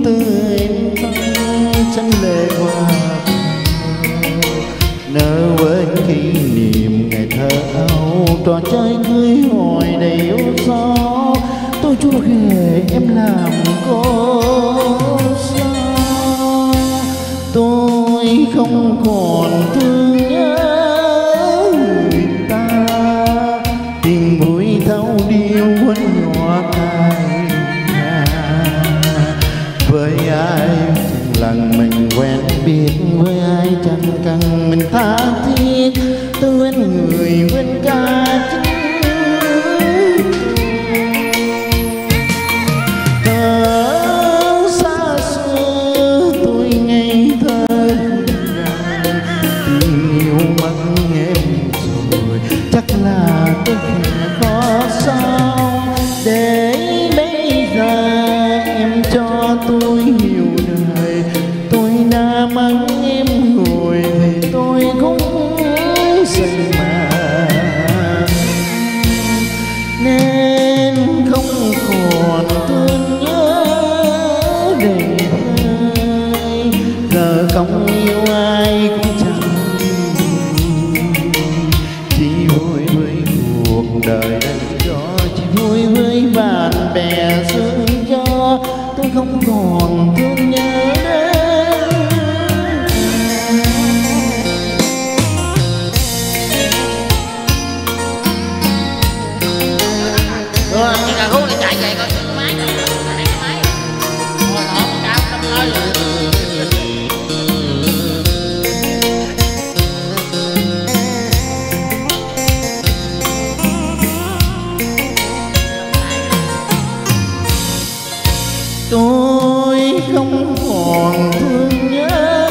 từ em chân lệ qua nở với kỷ niệm ngày thơ ấu trò chơi cưới hỏi đầy yêu gió tôi chưa hề em làm cô sao tôi không còn thương nhớ người ta tình vui thâu điêu vẫn nhỏ cài với ai chẳng lần mình quen biết với ai chẳng cần mình tha thiết tôi quên người quên cả chính xa xưa tôi ngây thơ tình yêu mất em rồi chắc là tôi phải có sao để bây giờ em cho tôi hiểu đời tôi đã mang em rồi thì tôi cũng say mà nên không còn thương nhớ để hơi giờ không yêu ai cũng chẳng chỉ vui với cuộc đời đây đó chỉ vui với bạn bè xưa cho tôi không còn thương nhớ đến rồi cái cà khúc này chạy về coi cái máy này cái máy ngồi thọ một cao tâm ơi tôi không còn thương nhớ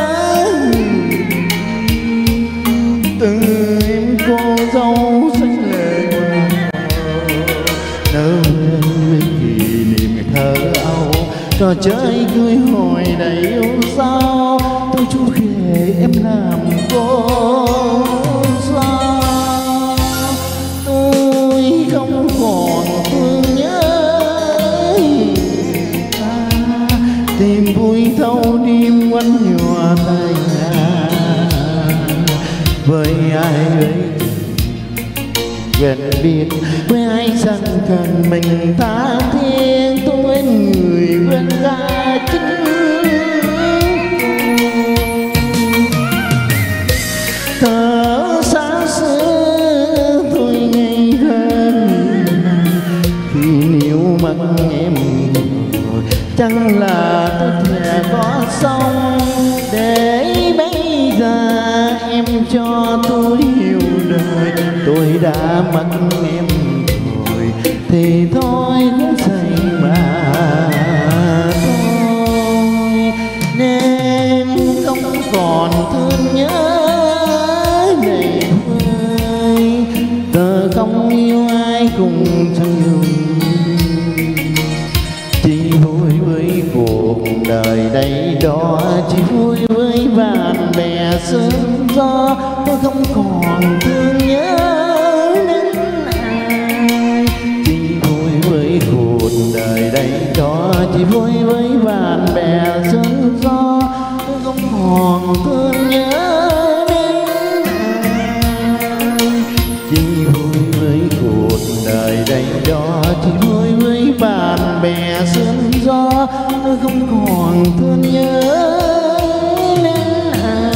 từ em cô dâu xanh lệ nở với kỷ niệm ngày thơ ấu trò chơi cưới hỏi đầy yêu sao tôi chú khề em làm cô sao tôi không còn thương nhớ tìm vui thâu đêm quanh nhòa tay với ai ấy quen biết với ai chẳng cần mình tha thiết tôi quên người quên cả chính thở xa xưa tôi ngây thơ khi níu mắt em chẳng là tôi thề có xong để bây giờ em cho tôi hiểu đời tôi đã mất em rồi thì thôi cũng say mà thôi nên không còn thương nhớ để vơi giờ không yêu ai cùng chẳng yêu chỉ vui với cuộc đời đây đó chỉ vui với bạn bè sương gió tôi không còn thương nhớ đến ai chỉ vui với cuộc đời đây đó chỉ vui với bạn bè sương gió tôi không còn thương nhớ đến ai chỉ vui với cuộc đời đây đó chỉ vui với bạn bè sương gió tôi không còn thương nhớ đến ai.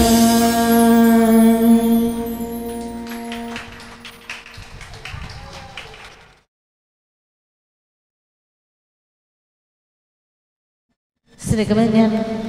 Xin cảm ơn anh.